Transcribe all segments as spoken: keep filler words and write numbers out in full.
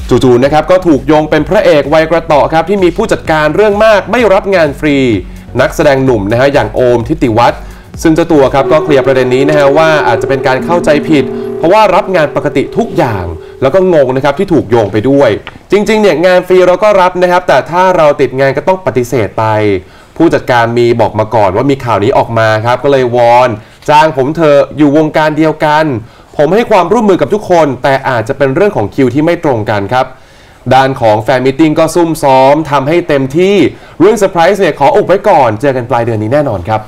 จู่ๆนะครับก็ถูกโยงเป็นพระเอกวัยกระเตาะครับที่มีผู้จัดการเรื่องมากไม่รับงานฟรีนักแสดงหนุ่มนะฮะอย่างโอมทิติวัฒน์ซึ่งเจ้าตัวครับก็เคลียร์ประเด็นนี้นะฮะว่าอาจจะเป็นการเข้าใจผิดเพราะว่ารับงานปกติทุกอย่างแล้วก็งงนะครับที่ถูกโยงไปด้วยจริงๆเนี่ยงานฟรีเราก็รับนะครับแต่ถ้าเราติดงานก็ต้องปฏิเสธไปผู้จัดการมีบอกมาก่อนว่ามีข่าวนี้ออกมาครับก็เลยวอนจ้างผมเถอะอยู่วงการเดียวกันผมให้ความร่วมมือกับทุกคนแต่อาจจะเป็นเรื่องของคิวที่ไม่ตรงกันครับด้านของแฟนมิทติ้งก็ซุ่มซ้อมทำให้เต็มที่เรื่องเซอร์ไพรส์เนี่ยขออุบไว้ก่อนเจอกันปลายเดือนนี้แน่นอนครับ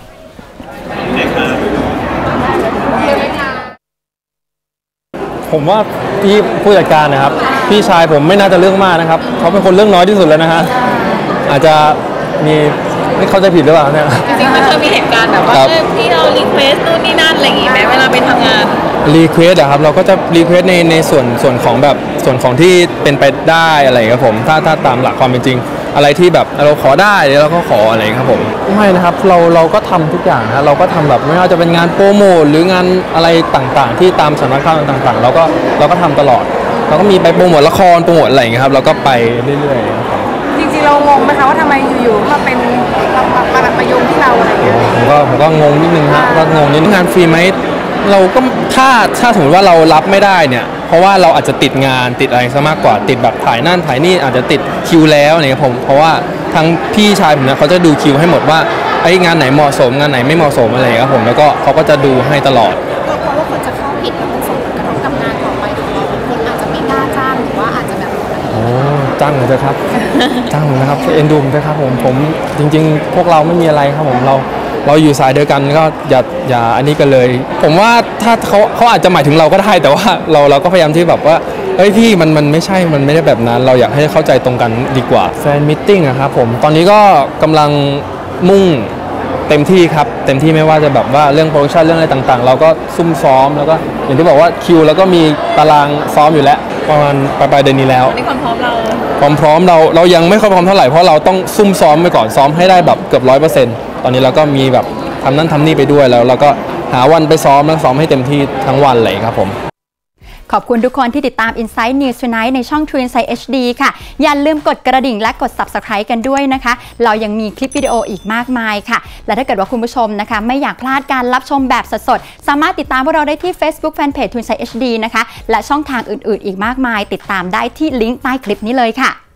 ผมว่าพี่ผู้จัดการนะครับพี่ชายผมไม่น่าจะเรื่องมากนะครับเขาเป็นคนเรื่องน้อยที่สุดแล้วนะฮะอาจจะมีไม่เข้าใจผิดหรือเปล่าเนี่ยจริงๆมันเคยมีเหตุการณ์แบบว่าที่เรารีเควสนู่นนี่นั่นอะไรอย่างงี้ไหมเวลาไปทำงานรีเควสอะครับเราก็จะรีเควสในในส่วนส่วนของแบบส่วนของที่เป็นไปได้อะไรครับผมถ้าถ้าตามหลักความเป็นจริงอะไรที่แบบเราขอได้เราก็ขออะไรครับผมไม่นะครับเราเราก็ทำทุกอย่างนะเราก็ทำแบบไม่ว่าจะเป็นงานโปรโมทหรืองานอะไรต่างๆที่ตามสำนักข่าวต่างๆเราก็เราก็ทำตลอดเราก็มีไปโปรโมทละครโปรโมทอะไรอย่างเงี้ยครับเราก็ไปเรื่อยๆครับจริงๆเรางงไหมคะว่าทำไมอยู่ๆมาเป็นมาแบบประยุกต์ที่เราอะไรอย่างเงี้ยผมก็ผมก็งงนิดนึงฮะก็งงนิดงานฟรีไหมเราก็ถ้าถ้าสมมติว่าเรารับไม่ได้เนี่ยเพราะว่าเราอาจจะติดงานติดอะไรซะมากกว่าติดแบบถ่ายนั่นถ่ายนี่อาจจะติดคิวแล้วเนี่ยผมเพราะว่าทั้งพี่ชายผมเนี่ยเขาจะดูคิวให้หมดว่าไอ้งานไหนเหมาะสมงานไหนไม่เหมาะสมอะไรครับผมแล้วก็เขาก็จะดูให้ตลอดก็เพราะว่าคนจะเข้าผิดแล้วมันส่งผลกระทบกับงานต่อไปของเราคนอาจจะไม่กล้าจ้างหรือว่าอาจจะแบบโอ้จ้างเลยครับจ้างเลยนะครับเอ็นดูมเลยครับผมผมจริงๆพวกเราไม่มีอะไรครับผมเราเราอยู่สายเดียวกันก็อย่าอย่าอันนี้กันเลยผมว่าถ้าเขาเขาอาจจะหมายถึงเราก็ได้แต่ว่าเราเราก็พยายามที่แบบว่าเฮ้ยพี่มันมันไม่ใช่มันไม่ได้แบบนั้นเราอยากให้เข้าใจตรงกันดีกว่าแฟนมิทติ้งอะครับผมตอนนี้ก็กำลังมุ่งเต็มที่ครับเต็มที่ไม่ว่าจะแบบว่าเรื่องโปรดักชันเรื่องอะไรต่างๆเราก็ซุ่มซ้อมแล้วก็อย่างที่บอกว่าคิวแล้วก็มีตารางซ้อมอยู่แล้วประมาณปลายเดือนนี้แล้วนี่ความพร้อมเราความพร้อมเราเรายังไม่ค่อยพร้อมเท่าไหร่เพราะเราต้องซุ่มซ้อมไปก่อนซ้อมให้ได้แบบเกือบร้อยเปอร์เซ็นต์ตอนนี้เราก็มีแบบทำนั่นทำนี่ไปด้วยแล้วเราก็หาวันไปซ้อมแล้วซ้อมให้เต็มที่ทั้งวันเลยครับผมขอบคุณทุกคนที่ติดตาม Inside News Tonight ในช่อง True Insight เอช ดี ค่ะอย่าลืมกดกระดิ่งและกด Subscribe กันด้วยนะคะเรายังมีคลิปวิดีโออีกมากมายค่ะและถ้าเกิดว่าคุณผู้ชมนะคะไม่อยากพลาดการรับชมแบบสดๆสามารถติดตามพวกเราได้ที่ Facebook Fanpage True Insight เอช ดี นะคะและช่องทางอื่นๆอีกมากมายติดตามได้ที่ลิงก์ใต้คลิปนี้เลยค่ะ